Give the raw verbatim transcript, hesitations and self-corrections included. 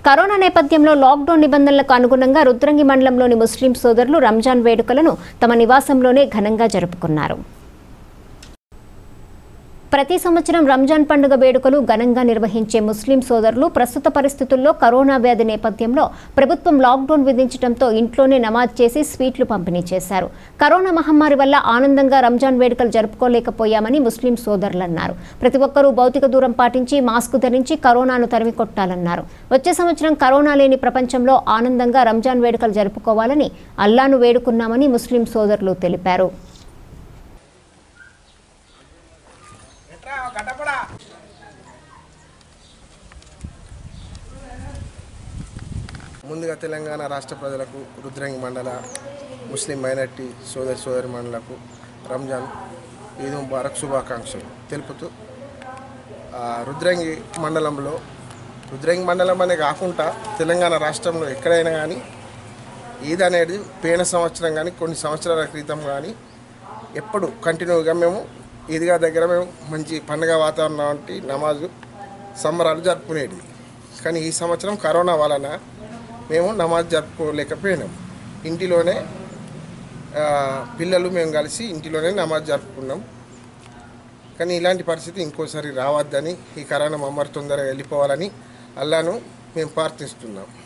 Corona నేపథ్యంలో lockdown నిబంధనలకు అనుగుణంగా రుద్రంగి మండలంలోని ముస్లిం సోదరులు రంజాన్ వేడుకలను తమ నివాసంలోనే ఘనంగా జరుపుకున్నారు. ప్రతి సంవత్సరం రంజాన్ పండుగ వేడుకలు ఘనంగా నిర్వహించే ముస్లిం సోదరులు ప్రస్తుత పరిస్థితుల్లో కరోనా వ్యాధి నేపథ్యంలో ప్రభుత్వం లాక్డౌన్ విధించడంతో ఇంట్లోనే నమాజ్ చేసి స్వీట్లు పంపిణీ చేశారు. కరోనా మహమ్మారి వల్ల ఆనందంగా రంజాన్ వేడుకలు జరుపుకోలేకపోయామని ముస్లిం సోదరులు అన్నారు. ప్రతి ఒక్కరూ భౌతిక దూరం పాటించి మాస్క్ ధరించి కరోనాను తరిమి కొట్టాలన్నారు. వచ్చే సంవత్సరం కరోనా లేని ప్రపంచంలో ఆనందంగా రంజాన్ వేడుకలు జరుపుకోవాలని అల్లాను వేడుకున్నామని ముస్లిం సోదరులు తెలిపారు. ముందుగా తెలంగాణ రాష్ట్ర ప్రజలకు, రుద్రంగి మండల ముస్లిం మైనార్టీ సోదరి సోదరి మండలకు రంజాన్ ఈద్ ముబారక్ శుభాకాంక్షలు తెలుపుతూ, రుద్రంగి మండలంలో రుద్రంగి మండలం అనే కాకుండా తెలంగాణ రాష్ట్రంలో ఎక్కడైనా కానీ ఈద్ అనేది పోయిన సంవత్సరం కానీ కొన్ని సంవత్సరాల క్రితం కానీ ఎప్పుడు కంటిన్యూగా మేము ఈద్గా దగ్గర మేము మంచి పండుగ వాతావరణం వంటి నమాజు సంబరాలు జరుపుకునేవి. కానీ ఈ సంవత్సరం కరోనా వలన మేము నమాజ్ జరుపుకోలేకపోయినాం. ఇంటిలోనే పిల్లలు మేము కలిసి ఇంటిలోనే నమాజ్ జరుపుకున్నాం. కానీ ఇలాంటి పరిస్థితి ఇంకోసారి రావద్దని, ఈ కరోనా మమ్మల్ని తొందరగా వెళ్ళిపోవాలని అల్లాను మేము ప్రార్థిస్తున్నాం.